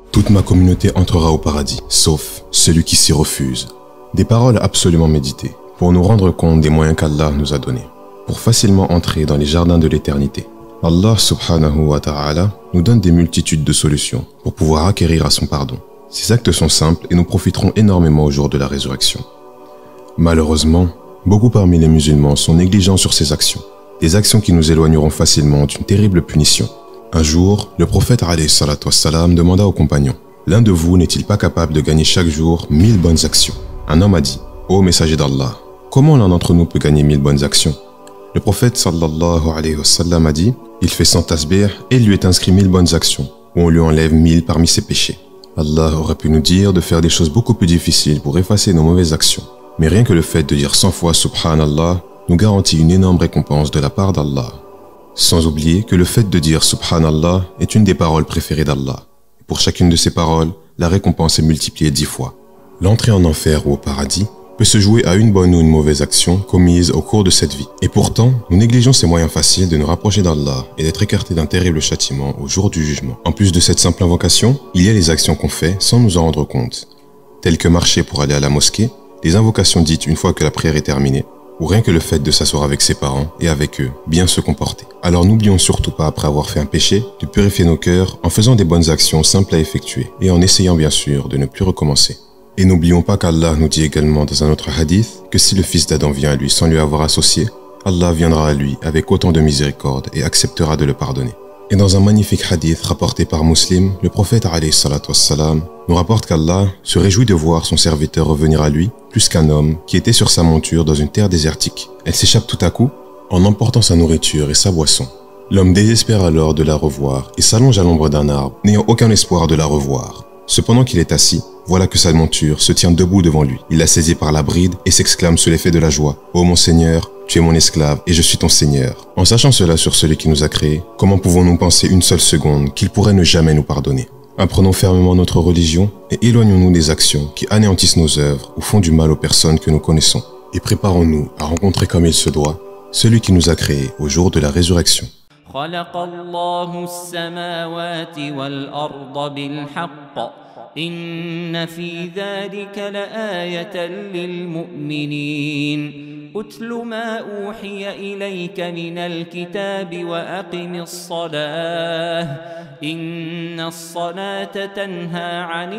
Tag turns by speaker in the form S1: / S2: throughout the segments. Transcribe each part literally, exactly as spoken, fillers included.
S1: Toute ma communauté entrera au paradis, sauf celui qui s'y refuse. Des paroles absolument méditées, pour nous rendre compte des moyens qu'Allah nous a donnés, pour facilement entrer dans les jardins de l'éternité. Allah subhanahu wa ta'ala nous donne des multitudes de solutions pour pouvoir acquérir à son pardon. Ces actes sont simples et nous profiterons énormément au jour de la résurrection. Malheureusement, beaucoup parmi les musulmans sont négligents sur ces actions, des actions qui nous éloigneront facilement d'une terrible punition. Un jour, le prophète alayhi salatu wassalam demanda aux compagnons, « L'un de vous n'est-il pas capable de gagner chaque jour mille bonnes actions ?» Un homme a dit, « Ô messager d'Allah, comment l'un d'entre nous peut gagner mille bonnes actions ?» Le prophète sallallahu alayhi wa sallam a dit, « Il fait cent tasbih et il lui est inscrit mille bonnes actions, où on lui enlève mille parmi ses péchés. » Allah aurait pu nous dire de faire des choses beaucoup plus difficiles pour effacer nos mauvaises actions. Mais rien que le fait de dire cent fois Subhanallah nous garantit une énorme récompense de la part d'Allah. Sans oublier que le fait de dire Subhanallah est une des paroles préférées d'Allah. Pour chacune de ces paroles, la récompense est multipliée dix fois. L'entrée en enfer ou au paradis peut se jouer à une bonne ou une mauvaise action commise au cours de cette vie. Et pourtant, nous négligeons ces moyens faciles de nous rapprocher d'Allah et d'être écartés d'un terrible châtiment au jour du jugement. En plus de cette simple invocation, il y a les actions qu'on fait sans nous en rendre compte, telles que marcher pour aller à la mosquée, les invocations dites une fois que la prière est terminée, ou rien que le fait de s'asseoir avec ses parents et avec eux, bien se comporter. Alors n'oublions surtout pas, après avoir fait un péché, de purifier nos cœurs en faisant des bonnes actions simples à effectuer et en essayant bien sûr de ne plus recommencer. Et n'oublions pas qu'Allah nous dit également dans un autre hadith que si le fils d'Adam vient à lui sans lui avoir associé, Allah viendra à lui avec autant de miséricorde et acceptera de le pardonner. Et dans un magnifique hadith rapporté par Muslim, le prophète alayhi salatu wassalam nous rapporte qu'Allah se réjouit de voir son serviteur revenir à lui plus qu'un homme qui était sur sa monture dans une terre désertique. Elle s'échappe tout à coup en emportant sa nourriture et sa boisson. L'homme désespère alors de la revoir et s'allonge à l'ombre d'un arbre, n'ayant aucun espoir de la revoir. Cependant qu'il est assis, voilà que sa monture se tient debout devant lui. Il la saisit par la bride et s'exclame sous l'effet de la joie. « Ô mon Seigneur, tu es mon esclave et je suis ton Seigneur. » En sachant cela sur celui qui nous a créés, comment pouvons-nous penser une seule seconde qu'il pourrait ne jamais nous pardonner? Apprenons fermement notre religion et éloignons-nous des actions qui anéantissent nos œuvres ou font du mal aux personnes que nous connaissons. Et préparons-nous à rencontrer comme il se doit celui qui nous a créés au jour de la résurrection.
S2: خلق الله السماوات والأرض بالحق إن في ذلك لآية للمؤمنين أتل ما أوحي إليك من الكتاب وأقم الصلاة إن الصلاة تنهى عن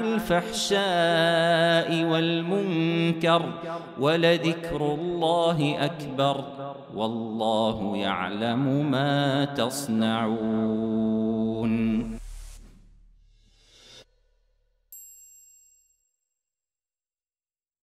S2: الفحشاء والمنكر ولذكر الله أكبر والله يعلم ما تصنعون.